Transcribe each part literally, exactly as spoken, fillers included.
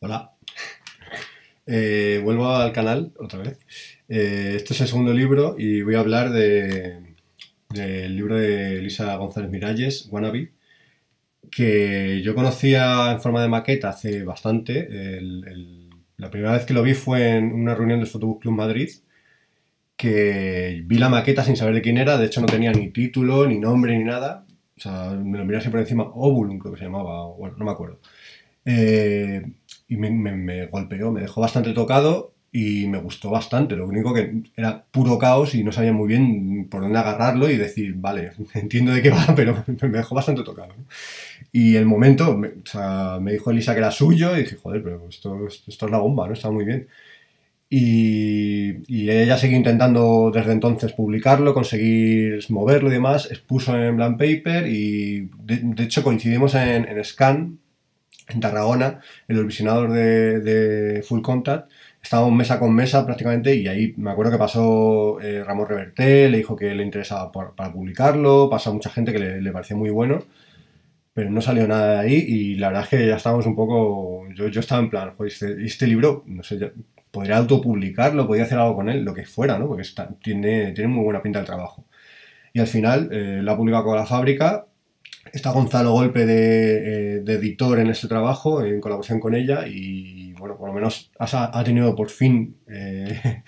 Hola. Eh, vuelvo al canal otra vez. Eh, este es el segundo libro y voy a hablar de, del libro de Elisa González Miralles, Wannabe, que yo conocía en forma de maqueta hace bastante. El- el- la primera vez que lo vi fue en una reunión del Photobook Club Madrid, que vi la maqueta sin saber de quién era. De hecho no tenía ni título, ni nombre, ni nada. O sea, me lo miré así por encima. Ovulum creo que se llamaba, o bueno, no me acuerdo. Eh, y me, me- me golpeó, me dejó bastante tocado y me gustó bastante. Lo único que era puro caos y no sabía muy bien por dónde agarrarlo y decir, vale, entiendo de qué va, pero me dejó bastante tocado, ¿no? Y el momento, me, o sea, me dijo Elisa que era suyo y dije, joder, pero esto, esto es la bomba, ¿no? Está muy bien. Y, y ella siguió intentando desde entonces publicarlo, conseguir moverlo y demás. Expuso en Blank Paper y de, de hecho coincidimos en, en Scan, en Tarragona, en los visionadores de, de Full Contact. Estábamos mesa con mesa prácticamente y ahí me acuerdo que pasó eh, Ramón Reverté, le dijo que le interesaba por, para publicarlo, pasó mucha gente que le, le parecía muy bueno, pero no salió nada de ahí y la verdad es que ya estábamos un poco... Yo, yo estaba en plan, joder, este, este libro, no sé, ya, podría autopublicarlo, podría hacer algo con él, lo que fuera, ¿no? Porque está, tiene, tiene muy buena pinta el trabajo. Y al final eh, la ha publicado con la fábrica. Está Gonzalo Golpe de, eh, de editor en este trabajo, en colaboración con ella, y bueno, por lo menos ha, ha tenido por fin, eh,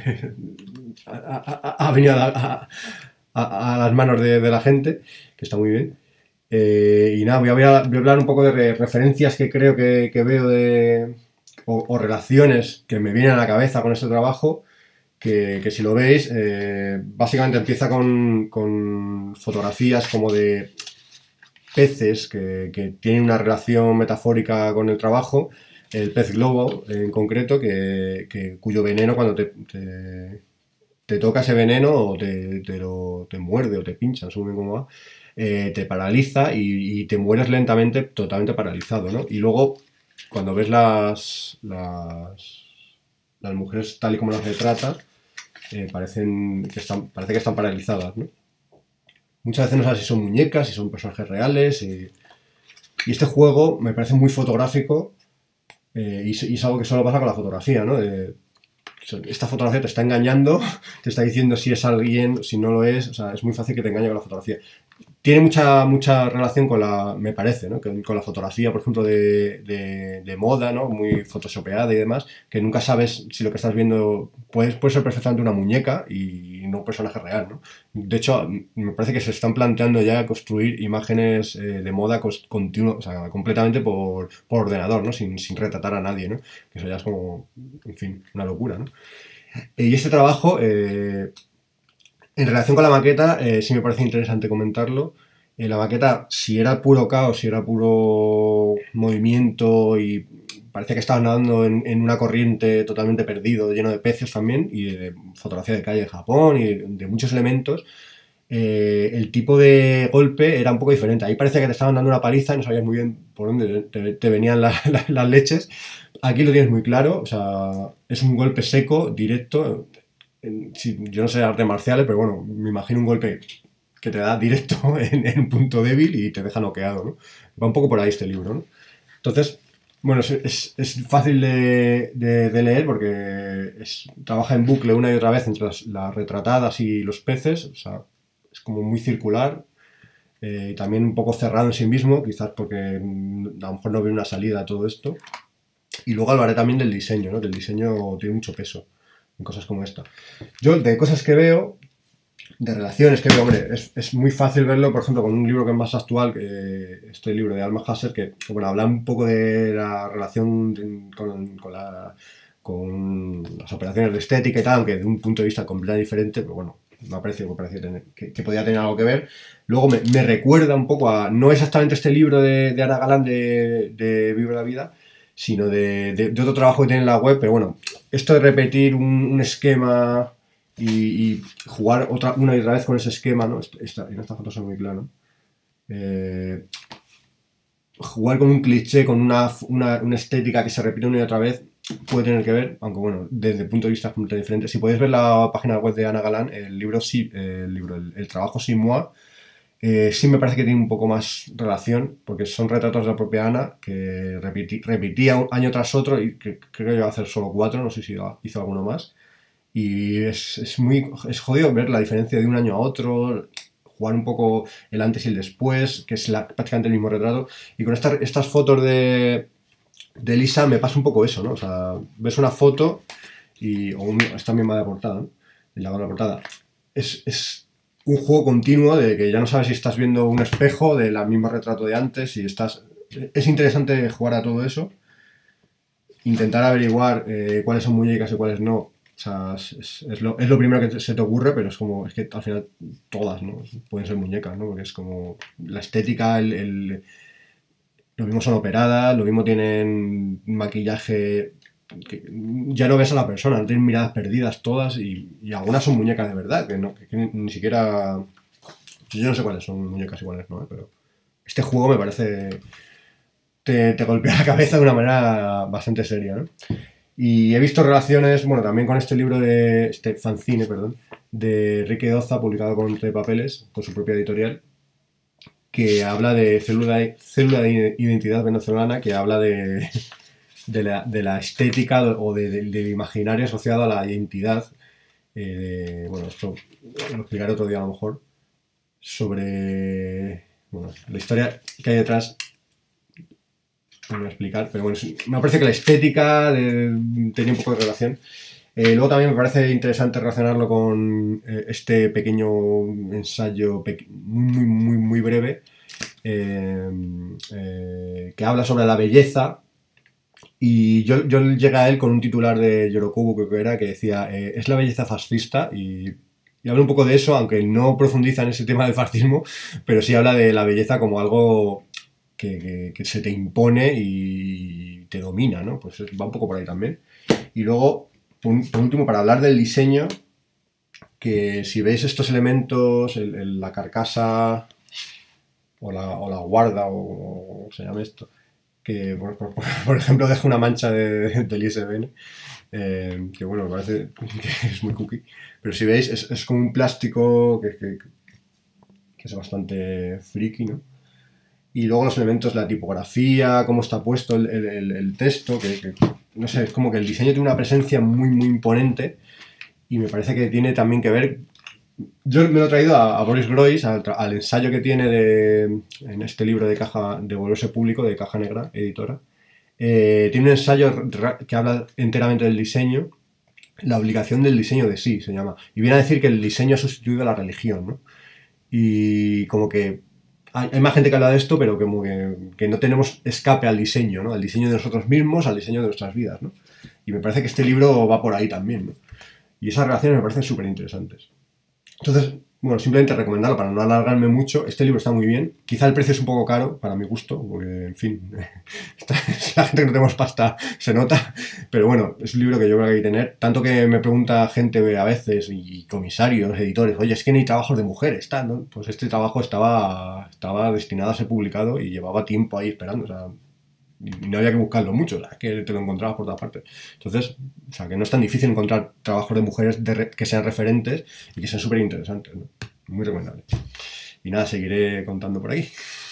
ha, ha, ha, venido a, a, a, las manos de, de, la gente, que está muy bien. Eh, y nada, voy a, voy a, hablar un poco de re, referencias que creo que, que veo de, o, o relaciones que me vienen a la cabeza con este trabajo. Que, que si lo veis, eh, básicamente empieza con, con fotografías como de peces que, que tienen una relación metafórica con el trabajo. El pez globo en concreto, que, que cuyo veneno cuando te, te, te toca ese veneno o te, te, lo, te muerde o te pincha, no sé muy bien cómo va, eh, te paraliza y, y te mueres lentamente, totalmente paralizado, ¿no? Y luego, cuando ves las, las, las mujeres tal y como las retrata, eh, parecen que están, parece que están paralizadas, ¿no? Muchas veces no sabes si son muñecas, si son personajes reales. Y, y este juego me parece muy fotográfico eh, y, y es algo que solo pasa con la fotografía, ¿no? De, esta fotografía te está engañando, te está diciendo si es alguien, si no lo es. O sea, es muy fácil que te engañe con la fotografía. Tiene mucha, mucha relación con la, me parece, ¿no? Con, con la fotografía, por ejemplo, de, de, de moda, ¿no? Muy photoshopeada y demás, que nunca sabes si lo que estás viendo puede, puede ser perfectamente una muñeca y no un personaje real, ¿no? De hecho, me parece que se están planteando ya construir imágenes eh, de moda continuo, o sea, completamente por, por ordenador, ¿no? Sin, sin retratar a nadie, ¿no? Que eso ya es como, en fin, una locura, ¿no? Y este trabajo... Eh, en relación con la maqueta, eh, sí me parece interesante comentarlo. Eh, la maqueta, si era puro caos, si era puro movimiento y parecía que estaba nadando en, en una corriente totalmente perdido, lleno de peces también, y de fotografía de calle de Japón y de, de muchos elementos, eh, el tipo de golpe era un poco diferente. Ahí parecía que te estaban dando una paliza y no sabías muy bien por dónde te, te venían la, la, las leches. Aquí lo tienes muy claro, o sea, es un golpe seco, directo. Sí, yo no sé de artes marciales, pero bueno, me imagino un golpe que te da directo en, en un punto débil y te deja noqueado, ¿no? Va un poco por ahí este libro, ¿no? Entonces, bueno, es, es, es fácil de, de, de leer porque es, trabaja en bucle una y otra vez entre las, las retratadas y los peces, o sea, es como muy circular, eh, y también un poco cerrado en sí mismo, quizás porque a lo mejor no ve una salida a todo esto. Y luego hablaré también del diseño, ¿no? Que el diseño tiene mucho peso en cosas como esta. Yo, de cosas que veo, de relaciones que veo, hombre, es, es muy fácil verlo, por ejemplo, con un libro que es más actual, que este libro de Alma Hasser, que, que bueno, habla un poco de la relación con, con, la, con las operaciones de estética y tal, aunque de un punto de vista completamente diferente, pero bueno, me ha parecido que, parecía tener, que, que podía tener algo que ver. Luego me, me recuerda un poco a, no exactamente este libro de, de Ana Galán de, de Vive la Vida, sino de, de, de otro trabajo que tiene en la web, pero bueno, esto de repetir un, un esquema y, y jugar otra, una y otra vez con ese esquema, ¿no? Esta, en esta foto se ve muy claro. Eh, jugar con un cliché, con una, una, una estética que se repite una y otra vez, puede tener que ver, aunque bueno, desde el punto de vista completamente diferente. Si podéis ver la página web de Ana Galán, el libro, sí, el, libro el, el trabajo Sin Moi, Eh, sí me parece que tiene un poco más relación, porque son retratos de la propia Ana, que repiti- repetía un año tras otro, y que creo que iba a hacer solo cuatro, no sé si hizo alguno más. Y es, es muy es jodido ver la diferencia de un año a otro, jugar un poco el antes y el después, que es la- prácticamente el mismo retrato. Y con esta- estas fotos de, de Lisa me pasa un poco eso, ¿no? O sea, ves una foto y o un, esta misma de portada, ¿no? Y la otra portada. Es, es un juego continuo de que ya no sabes si estás viendo un espejo del mismo retrato de antes y estás... Es interesante jugar a todo eso, intentar averiguar eh, cuáles son muñecas y cuáles no. O sea, es, es- es lo, es lo primero que te- se te ocurre, pero es como, es que al final todas, ¿no? Pueden ser muñecas, ¿no? Porque es como la estética, el, el- lo mismo son operadas, lo mismo tienen maquillaje que ya no ves a la persona, no tienen miradas perdidas todas y, y algunas son muñecas de verdad, que, no, que- que ni, ni siquiera... Yo no sé cuáles son muñecas y cuáles no, ¿eh? Pero este juego me parece... Te, te golpea la cabeza de una manera bastante seria, ¿no? Y he visto relaciones, bueno, también con este libro de, este fanzine, perdón, de Enrique Doza, publicado con Entre Papeles, con su propia editorial, que habla de célula, célula de identidad venezolana, que habla de, de, la, de la estética o de, de, del imaginario asociado a la identidad. Eh, de, bueno, esto lo explicaré otro día a lo mejor, sobre bueno, la historia que hay detrás. No voy a explicar, pero bueno, me parece que la estética de, tenía un poco de relación. Eh, luego también me parece interesante relacionarlo con eh, este pequeño ensayo pe muy, muy, muy breve eh, eh, que habla sobre la belleza. Y yo, yo llegué a él con un titular de Yorokubo, creo que era, que decía, eh, es la belleza fascista, y, y habla un poco de eso, aunque no profundiza en ese tema del fascismo, pero sí habla de la belleza como algo que, que, que se te impone y te domina, ¿no? Pues va un poco por ahí también. Y luego, por, por último, para hablar del diseño, que si veis estos elementos, el, el, la carcasa o la, o la guarda, o, o se llama esto, que por, por, por ejemplo deja una mancha de, del I S B N, eh, que bueno, me parece que es muy cookie, pero si veis es, es como un plástico que, que, que es bastante friki, ¿no? Y luego los elementos, la tipografía, cómo está puesto el, el, el texto, que, que no sé, es como que el diseño tiene una presencia muy muy imponente y me parece que tiene también que ver. Yo me lo he traído a, a Boris Groys, al, al ensayo que tiene de, en este libro de caja de Volverse Público, de Caja Negra, editora. Eh, tiene un ensayo que habla enteramente del diseño, la obligación del diseño de sí, se llama. Y viene a decir que el diseño ha sustituido a la religión, ¿no? Y como que hay, hay más gente que habla de esto, pero como que, que no tenemos escape al diseño, ¿no? Al diseño de nosotros mismos, al diseño de nuestras vidas, ¿no? Y me parece que este libro va por ahí también, ¿no? Y esas relaciones me parecen súper interesantes. Entonces, bueno, simplemente recomendarlo para no alargarme mucho. Este libro está muy bien. Quizá el precio es un poco caro para mi gusto, porque, en fin, la gente que no tenemos pasta se nota. Pero bueno, es un libro que yo creo que hay que tener. Tanto que me pregunta gente a veces, y comisarios, editores, oye, es que no hay trabajos de mujeres, tal, ¿no? Pues este trabajo estaba, estaba destinado a ser publicado y llevaba tiempo ahí esperando. O sea, y no había que buscarlo mucho, o sea, que te lo encontrabas por todas partes. Entonces, o sea, que no es tan difícil encontrar trabajos de mujeres de re que sean referentes y que sean súper interesantes, ¿no? Muy recomendable. Y nada, seguiré contando por ahí.